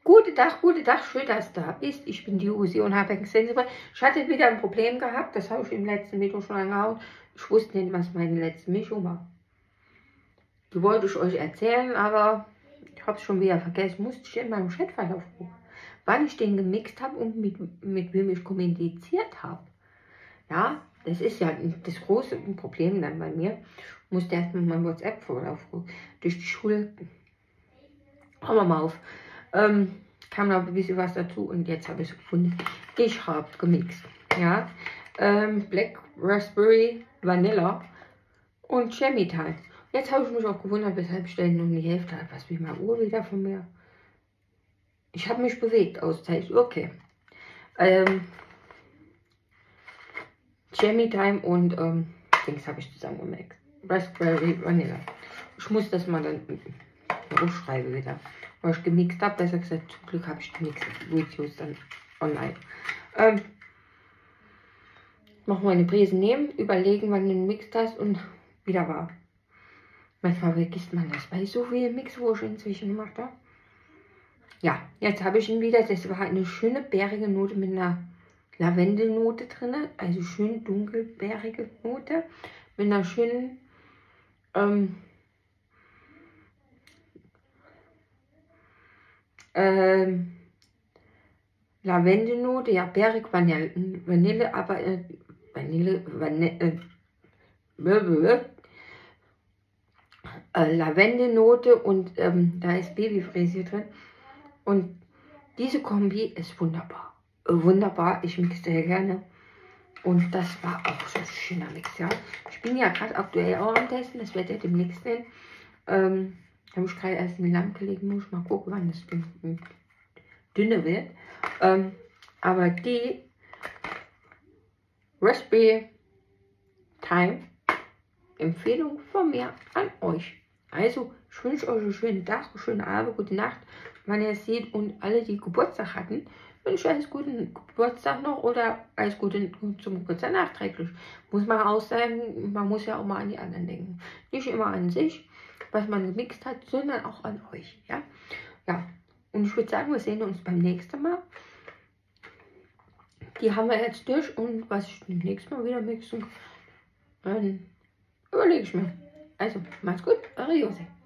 Guten Tag, schön, dass du da bist. Ich bin die Usi und habe Sensibel. Ich hatte wieder ein Problem gehabt, das habe ich im letzten Video schon angehauen. Ich wusste nicht, was meine letzte Mischung war. Die wollte ich euch erzählen, aber ich habe es schon wieder vergessen. Musste ich in meinem Chatverlauf gucken, wann ich den gemixt habe und mit wem ich kommuniziert habe. Ja, das ist ja das große Problem dann bei mir. Ich musste erstmal meinen WhatsApp-Verlauf durch die Schule. Hauen wir mal auf. Kam noch ein bisschen was dazu und jetzt habe ich es gefunden. Ich habe gemixt. Ja, Black Raspberry Vanilla und Jammy Time. Jetzt habe ich mich auch gewundert, weshalb ich denn um die Hälfte habe. Was wie meine Uhr wieder von mir. Ich habe mich bewegt, Auszeichen. Okay. Jammy Time und Dings habe ich zusammen gemixt. Raspberry Vanilla. Ich muss das mal dann umschreiben wieder. Weil ich gemixt habe, besser gesagt, zum Glück habe ich die Mix-Videos dann online. Noch mal eine Prise nehmen, überlegen, wann du den Mix hast und wieder war. Manchmal vergisst man das bei so viel Mix, wo ich inzwischen gemacht habe. Ja, jetzt habe ich ihn wieder. Das war eine schöne bärige Note mit einer Lavendelnote drin. Also schön dunkelbärige Note. Mit einer schönen Lavendelnote, ja, bärig, Vanille, aber Lavendelnote und da ist Babyfräse drin. Und diese Kombi ist wunderbar. Wunderbar, ich mixe sehr gerne. Und das war auch so ein schöner Mix, ja. Ich bin ja gerade aktuell auch am Testen, das wird ja demnächst sein. Habe ich gerade erst in die Lampe gelegt, muss ich mal gucken, wann das dünner wird. Aber die Raspberry Time Empfehlung von mir an euch. Also, ich wünsche euch einen schönen Tag, einen schönen Abend, gute Nacht, wann ihr es seht. Und alle, die Geburtstag hatten, wünsche ich alles guten Geburtstag noch oder alles Gute zum Geburtstag nachträglich. Muss man auch sagen, man muss ja auch mal an die anderen denken. Nicht immer an sich, was man gemixt hat, sondern auch an euch. Ja, ja. Und ich würde sagen, wir sehen uns beim nächsten Mal. Die haben wir jetzt durch und was ich beim nächsten Mal wieder mixen, dann überlege ich mir. Also, macht's gut, eure Jose.